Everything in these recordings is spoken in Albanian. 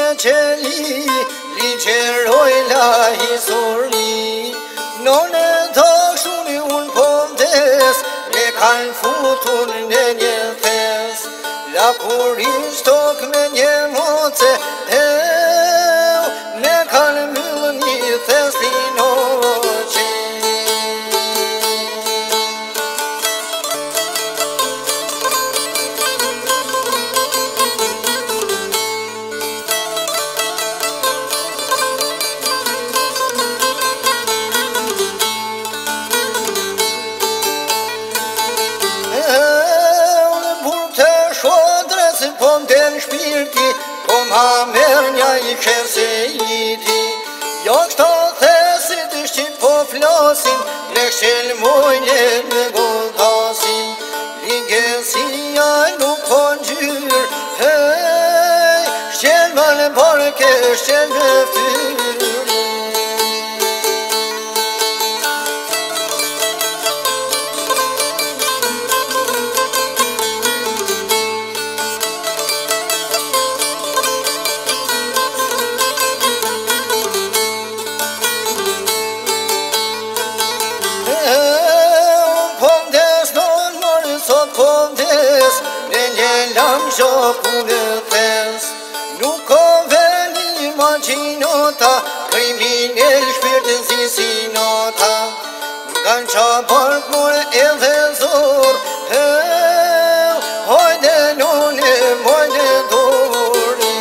qeli, liqeroj la histori. None thashuni unë pondes, me kanë futur në një thes. La kur ishtok me një moce, me kanë myllë një thes t'i noqe. Po m'den shpirti, po m'ha mer nja I qef se jiti. Jo kështo thesit shqip po flasin, me kshel mojnë me godasin. Ligesia nuk po n'gjyr, shqel më në barke, shqel në fyr. Në një lam shoku në thes. Nuk ko veni magjinota, kriminel shpirtin si sinota. Kanë qa bark more edhe zor, hojde nune, mojde dori.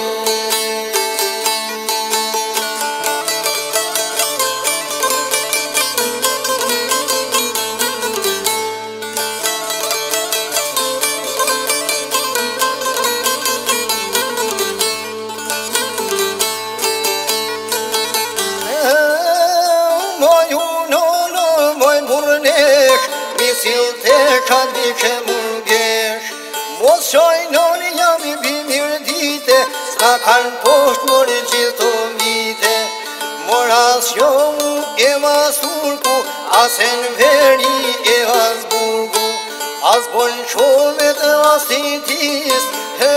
Misil të kandi që mërgesh, mos shojnoni jam I bimir dite, s'ka kanë posht mërë gjithë të mite. Mor as shomu e mas turku, as e në veri e as burgu, as bolqomet e as titis,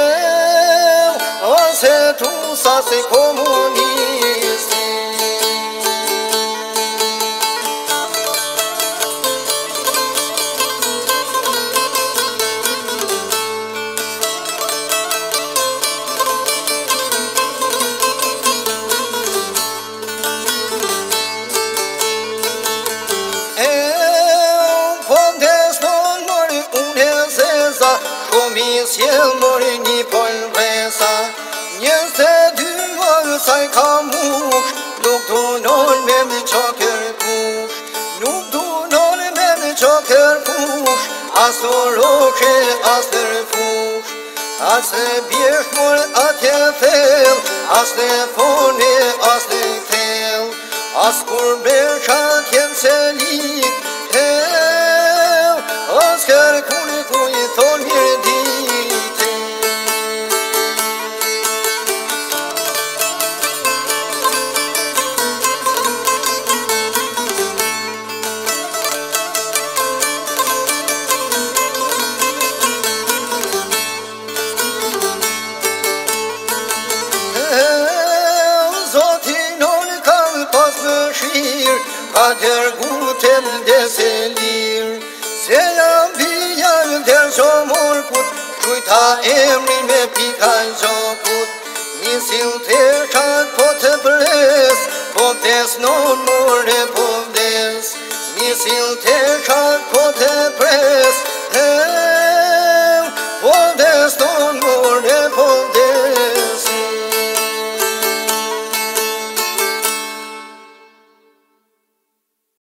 as e tus as e komunisti. Komisjel mori një polvesa, 22 orë saj ka mush, nuk du nol me më qakër kush, nuk du nol me më qakër kush, as të roke, as të rëfush, as të bjesh mor atje thell, as të fone, as të thell, as kur besh atje se lik, as kërkuni ku I thon mirë dite. Zotin on kam pas mëshir, ka dërgu të ndese lirë. Se jam vijan tër shomorkut, shujta emrin me pika gjokut. Nisil të shat po të pres, po vdes non more po vdes. Nisil të shat po të pres,